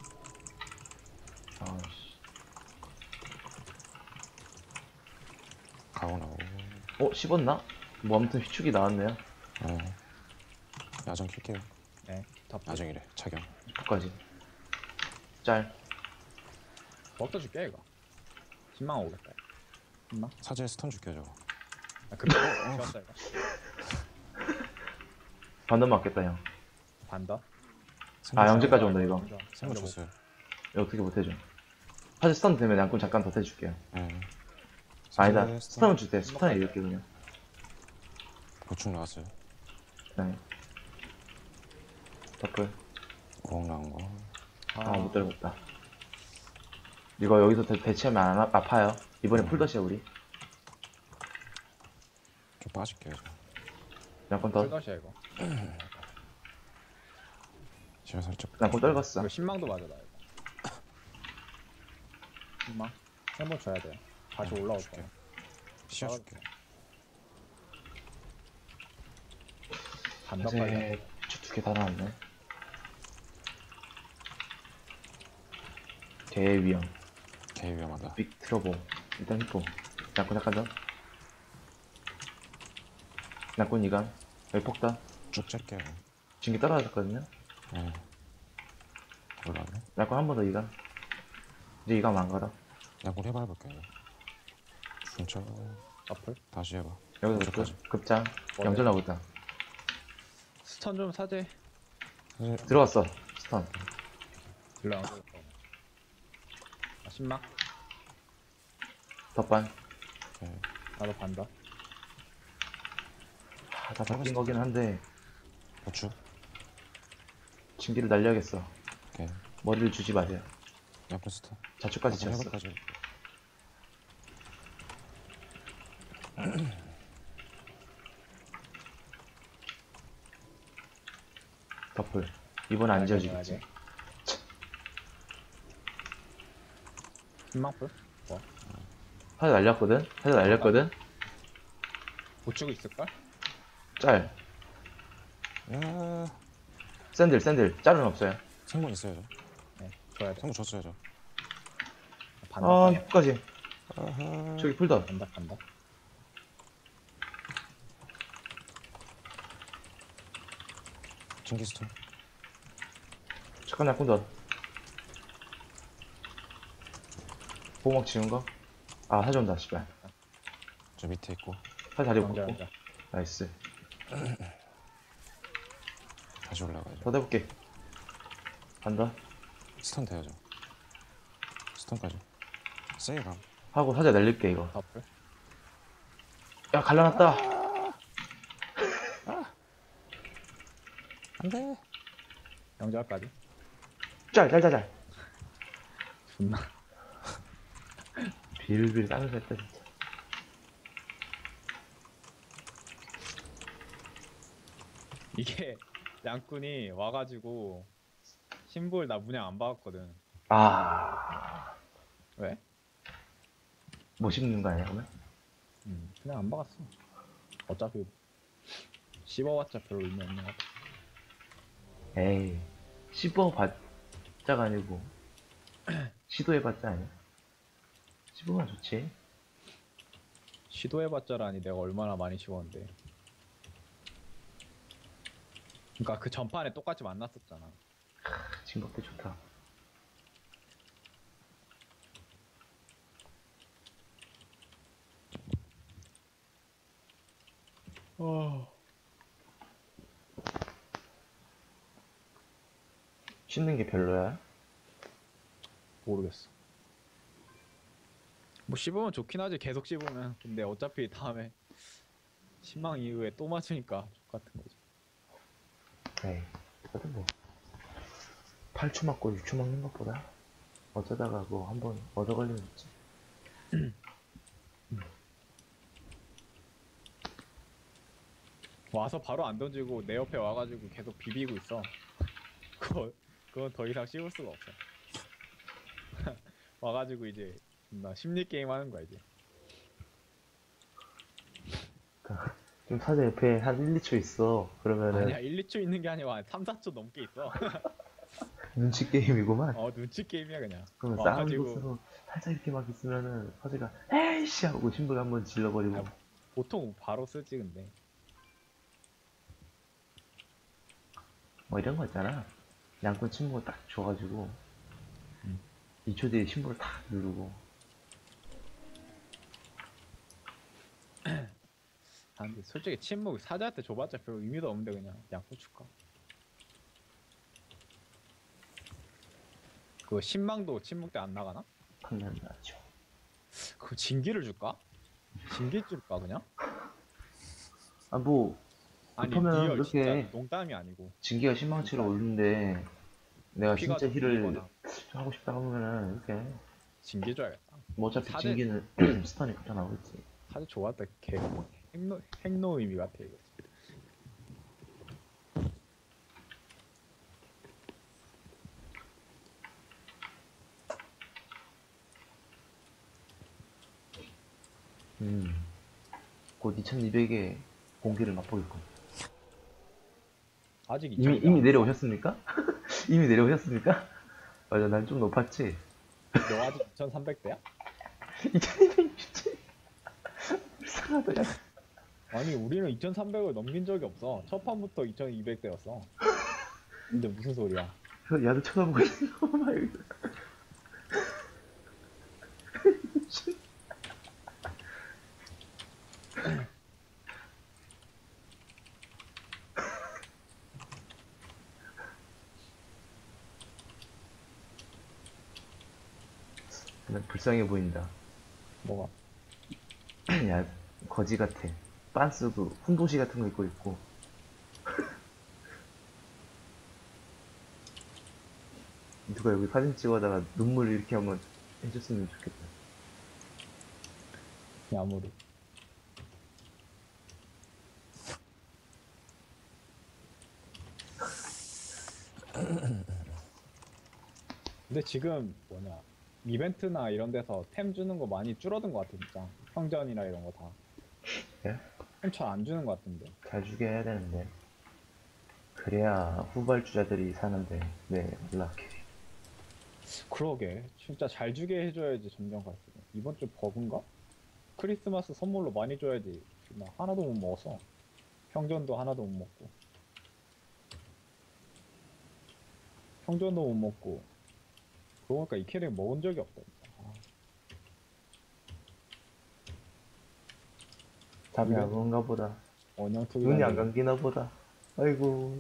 아씨. 가오 나오고. 어, 씹었나? 뭐 아무튼 휘축이 나왔네요. 어. 야정 킬게요. 네. 다 야정이래. 착용. 끝까지. 짤. 먹다 줄게 이거. 신망 오겠다. 신망? 사제 스턴 줄게요 저거. 아 그래. 좋았다 이거. 반전 맞겠다, 형. 반다. 아, 영재까지 온다, 이거. 생각 줬어요. 이거 어떻게 못해줘. 사실 스턴 되면 양꾼 잠깐 더 해줄게요. 예. 아니다. 사제 스턴은 줄 때 스턴에 이렇게 그냥. 보충 나왔어요. 네. 더플. 오억 나온 거. 아, 못 들어갔다. 이거 여기서 대, 대치하면 안 아, 아파요. 이번에 음. 풀더시야, 우리. 좀 빠질게요 저. 양꾼 더. 풀다시야 이거. 제가 살짝. 양꾼 떨궜어. 이거 신망도 맞아 나 이거. 신망. 한번 줘야 돼. 다시 올라올 줄게. 거야. 시야 줄게. 반다까지. 이제 두 개 다 나왔네. 개 위험. 개 위험하다. 빅 트러보. 일단 히포. 양꾼 잠깐 더. 양꾼 이간. 여기 폭다. 쭉 짤게요. 진기 떨어졌거든요. 예. 올라네. 양꾼 한 번 더 이간. 이제 이간 안 걸어. 양골 해봐 볼게요. 중차. 앞을. 다시 해봐. 여기서 여기까지. 급, 급장. 어, 영절 네. 나오고 있다. 스턴 좀 사제. 사제 들어갔어. 스턴. 들려. 아 신망. 덧반. 예. 나도 반다. 아, 다 바뀐 거긴 한데 보충. 진기를 날려야겠어. 오케이. 머리를 주지 마세요. 양골 스턴. 자축까지 양골 지었어. 해볼까지. 덧플. 이번에 안 지어지겠지. 신망풀? 뭐? 사제 날렸거든? 사제 날렸거든? 고치고 있을걸? 짤. 야. 샌들, 샌들. 짤은 없어요. 생문 있어요 저. 네, 줘야 돼. 생문 줬어요 저. 반다. 아, 반다. 이거까지. 아하. 저기 풀더. 반다, 반다. 진기 스턴. 잠깐 약분 더. 보호막 지운 거? 아, 사제 온다, 씨발. 저 밑에 있고. 사제 자리 영자, 없고. 영자. 나이스. 다시 올라가야죠. 더 해볼게. 간다. 스턴 돼야죠. 스턴까지. 세이감. 하고 사제 날릴게, 이거. 더플. 야, 갈라놨다. 안돼. 영자까지. 짤, 짤, 짤, 짤. 존나. 빌빌 따면서 했다, 진짜. 이게 양꾼이 와가지고 심볼 나 문양 안 박았거든. 아. 왜? 못 씹는 거 아니야 그러면? 음, 그냥 안 박았어. 어차피 씹어봤자 별로 의미 없는 것 같아. 에이 씹어봤자가 아니고 시도해봤자 아니야? 씹으면 좋지. 시도해봤자라니 내가 얼마나 많이 씹었는데. 그러니까 그 전판에 똑같이 만났었잖아. 진격대 좋다. 어... 씹는 게 별로야? 모르겠어. 뭐 씹으면 좋긴 하지, 계속 씹으면. 근데 어차피 다음에 신망 이후에 또 맞으니까 똑같은 거지. 에이 그래도 뭐 팔 초 맞고 육 초 먹는 것보다 어쩌다가 뭐 한번 얻어 걸리면 있지. 와서 바로 안 던지고 내 옆에 와가지고 계속 비비고 있어. 그거, 그건 더 이상 씹을 수가 없어. 와가지고 이제 나 심리 게임 하는 거야 이제. 좀 사자 옆에 한 일, 이 초 있어. 그러면은 아니야 일, 이 초 있는 게 아니라 삼, 사 초 넘게 있어. 눈치 게임이구만. 어 눈치 게임이야 그냥. 그러면 와가지고 사운드 살짝 이렇게 막 있으면은 사자가 에이씨 하고 신분 한번 질러버리고. 아, 보통 바로 쓰지 근데. 뭐 이런 거 있잖아. 양꾼 침묵을 딱 줘가지고 음. 이 초 뒤에 신부를 탁 누르고. 아 근데 솔직히 침묵 사자한테 줘봤자 별 의미도 없는데 그냥 양푼 줄까? 그거 신망도 침묵 때 안 나가나? 판단하죠. 그거 진기를 줄까? 진기 줄까 그냥? 아 뭐 아니 그렇다면 리얼 진짜 이렇게 농담이 아니고 진기가 신망치를 올리는데 내가 피가 진짜 좀 힐을 밀리거나 좀 하고 싶다 하면은 이렇게 진기 줘야겠다. 뭐 어차피 사대- 진기는 스턴이 붙어 나오겠지. 사실 좋았다. 개 핵노 핵노 의미 같아 이거. 음. 곧 이천이백의 공기를 맛보겠군. 아직 이미 이천이백 이미 안 내려오셨습니까? 이미 내려오셨습니까? 맞아, 난 좀 높았지. 됐어. 너 아직 이천삼백 대야? 이천이백 미치. 불쌍하다. 야. 아니 우리는 이천삼백을 넘긴 적이 없어. 첫 판부터 이천이백 대였어. 근데 무슨 소리야? 저 야도 쳐다보고 있는 거 봐. 여기서. 그냥 불쌍해 보인다. 뭐가? 야, 거지 같아. 빤스도 훈도시 같은 거 입고 있고. 누가 여기 사진 찍어다가 눈물 이렇게 한번 해줬으면 좋겠다. 야무르. 근데 지금 뭐냐 이벤트나 이런 데서 템 주는 거 많이 줄어든 것 같아 진짜. 평전이나 이런 거 다. 예? 템 잘 안 주는 것 같은데. 잘 주게 해야 되는데. 그래야 후발주자들이 사는데, 네, 연락해. 그러게 진짜 잘 주게 해줘야지 점점 갈수록. 이번 주 버그인가? 크리스마스 선물로 많이 줘야지. 나 하나도 못 먹었어. 평전도 하나도 못 먹고 평전도 못 먹고 그러고 보니까 이 캐릭 먹은 적이 없다 진짜. 아, 잠이 이거- 안 오는가 보다. 원형 투기 눈이 안 감기나 보다. 아이고.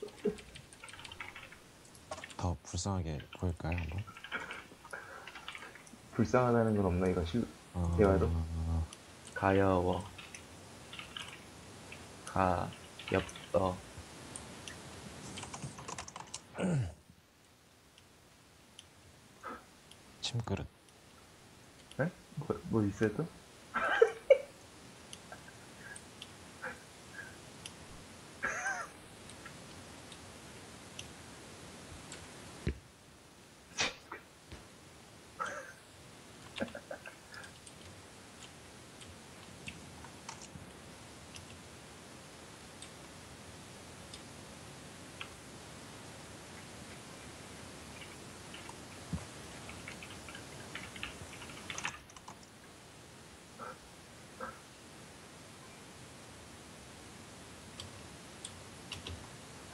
더 불쌍하게 보일까요 한번? 불쌍하다는 건 없나, 이거 실, 어... 대화도? 가여워. 가, 엽떠. 침그릇. 에? 뭐, 뭐 있어요 또?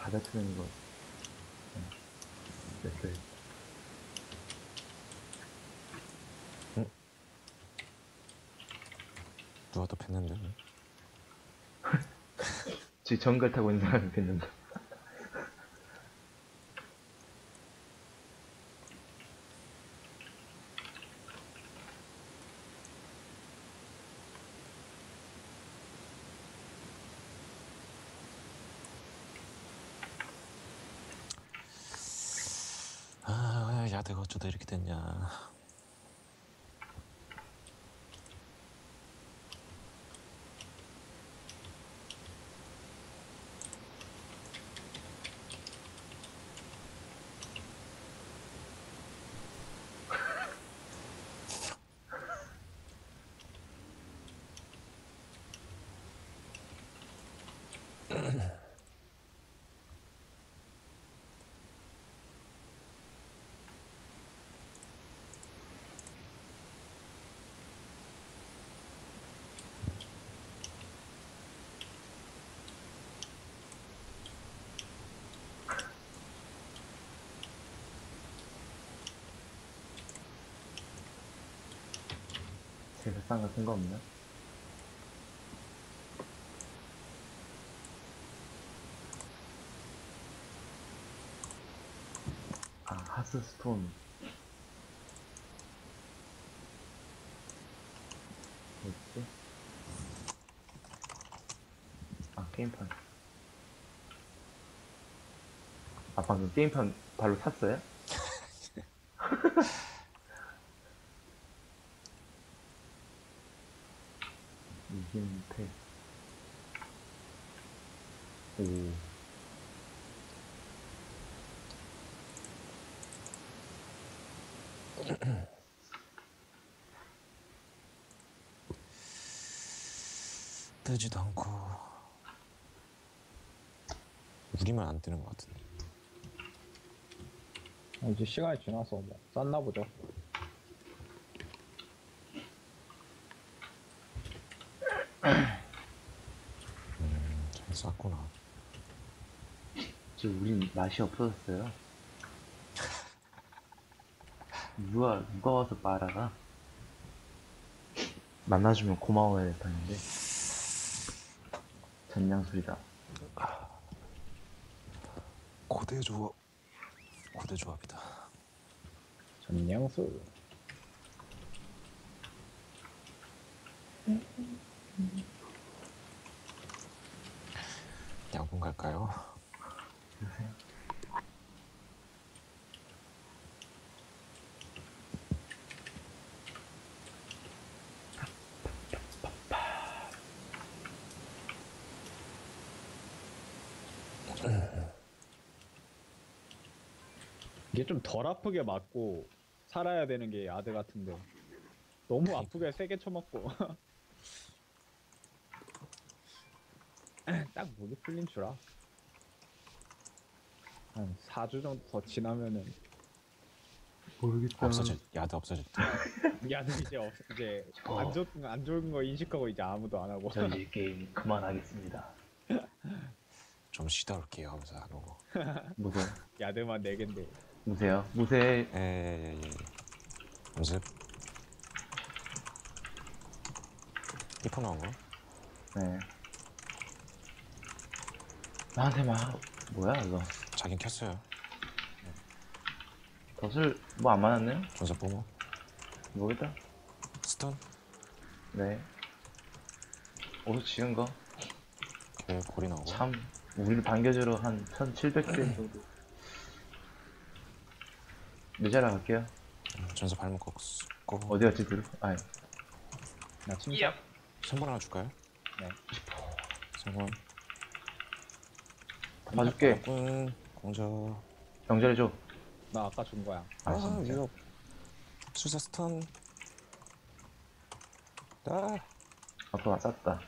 가자트는 거. 네, 됐어요. 누가 또 팼는데? 지금 정글 타고 있는 사람이 뵀는데. 아, 야대가 어쩌다 이렇게 됐냐. 제사상 같은 거 없나? 아, 하스스톤. 뭐지? 아, 게임판. 아, 방금 게임판 발로 샀어요? 이긴 패. 오. 뜨지도 않고. 우리만 안 뜨는 것 같은데. 어, 이제 시간이 지나서 뭐 쌌나 보죠. 음, 잘 쌌구나. 저 우린 맛이 없어졌어요. 누가 누가 와서 빨아가? 만나주면 고마워야 될 판인데. 전냥술이다. 고대 조합. 고대 조합이다. 전량수. 양궁 갈까요? 보세요. 이게 좀 덜 아프게 맞고 살아야 되는 게 야드 같은데 너무 아프게 세게 쳐맞고 딱 목이 풀린 줄아. 한 사 주 정도 더 지나면은 모르겠다. 없어질, 야드 없어질 때. 야드 이제 없, 이제 저- 안 좋은 안 좋은 거 인식하고 이제 아무도 안 하고 저 이제 게임 그만하겠습니다. 좀 쉬다 올게요 하면서 안 오고. 무세. 야드만 네 갠데. 무세요. 무세. 에에에 연습. 히퍼 나온 거? 네. 나한테 막 뭐야 이거? 자긴 켰어요. 덫을 뭐 안 맞았네요? 전사 뽕어. 모르겠다. 스턴. 네. 어디서 지은 거? 걔 골이 나오고. 참 우리를 반겨주러 한 천칠백 대 정도. 내자라 갈게요. 음, 전사 발목 꺾고. 어디 갔지 둘? 아니. 나 침사. 선물 하나 줄까요? 네. 선물. 다 봐줄게. 군 공저. 경찰해줘. 나 아까 준 거야. 아, 아, 진짜. 위협. 수사 스턴. 아, 앞으로 안 쌌다.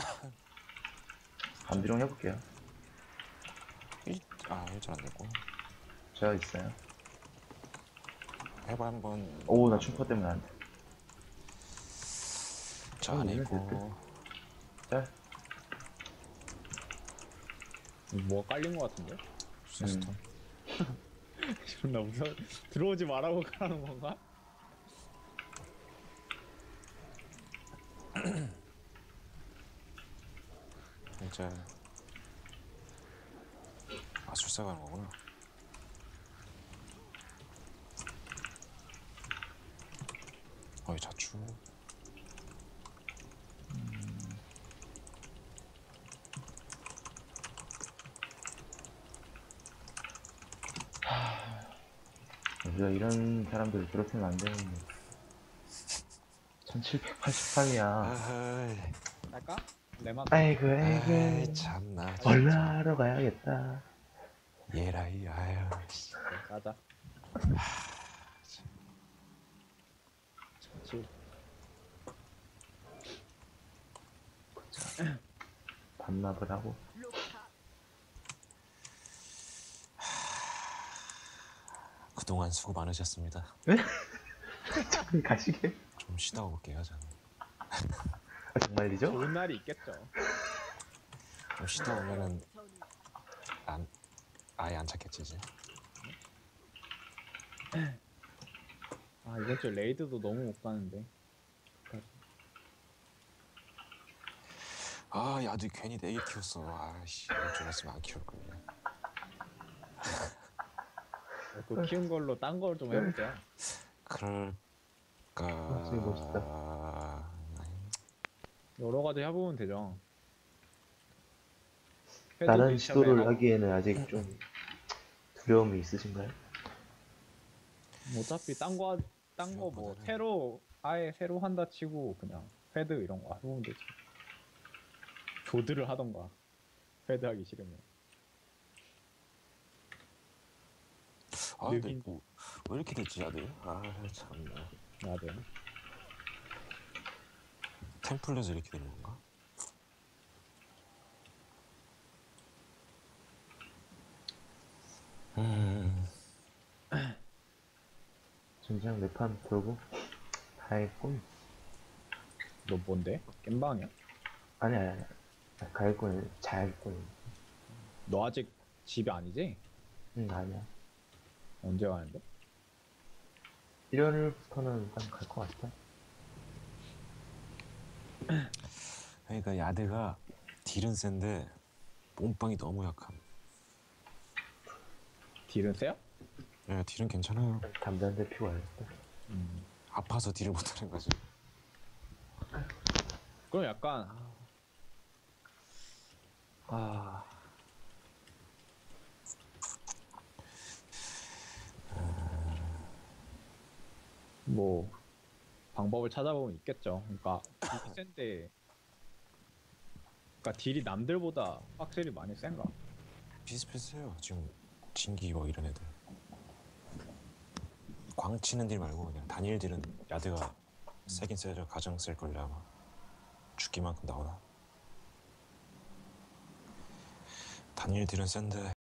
감비롱 해볼게요. 일, 아, 일절 안 되고. 제가 있어요. 해봐 한번. 오, 나 춤퍼 때문에 안 돼. 저 어, 안에 이래, 있고. 짤. 뭐가 깔린 것 같은데? 시스템. 존나 무서 들어오지 말라고 가라는 건가? 이제 마술사 가는 거구나. 어이 자축. 우리가 이런 사람들을 괴롭히면 안 되는데. 천칠백팔십삼이야. 아이, 할까? 레마 아이고, 아이 아이고. 참나. 얼른 진짜. 하러 가야겠다. 예라이 아유. 씨. 가자. 칠. 반납을 하고. 그동안 수고 많으셨습니다. 가시게? 좀 쉬다 올게요 저는. 아, 정말이죠? 좋은 날이 있겠죠. 좀 쉬다 오면은 안 아예 안 찾겠지 이제. 아 이번 주 레이드도 너무 못 가는데. 아 야도 괜히 네 개 키웠어. 아씨 이럴 줄 알았으면 안 키울 거야. 그 키운 걸로 딴 걸 좀 해보자. 그럴까. 진짜 멋있다. 여러 가지 해보면 되죠. 다른 패드도 시도를 이참에 하고, 하기에는 아직 좀 두려움이 있으신가요? 어차피 딴 거, 딴 거 뭐 생각보다는. 새로 아예 새로 한다 치고 그냥 패드 이런 거 해보면 되지. 조드를 하던가. 패드 하기 싫으면. 아 근데 느린- 뭐, 왜 이렇게 됐지 야들? 아 참나. 맞아. 템플렛에 이렇게 되는 건가? 음. 전장 네판 돌고 다 했고. 너 뭔데? 겜방이야? 아니, 아니, 아니. 갈 거예요. 잘 거예요. 너 아직 집에 아니지? 응, 아니야. 언제 가는데? 일요일부터는 일단 갈 것 같아. 그러니까 야드가 딜은 센데 몸빵이 너무 약함. 딜은 세요? 예, 딜은 괜찮아요. 담배 한 대 피고 와야겠다. 음. 아파서 딜을 못하는 거지. 그럼 약간 아 뭐 방법을 찾아보면 있겠죠. 그러니까 딜이 센데 그러니까 딜이 남들보다 확실히 많이 센가? 비슷비슷해요. 지금 진기 뭐 이런 애들. 광 치는 딜 말고 그냥 단일 딜은 야드가 세긴 세죠. 가장 셀 걸요 아마. 죽기만큼 나오나. 단일 딜은 센데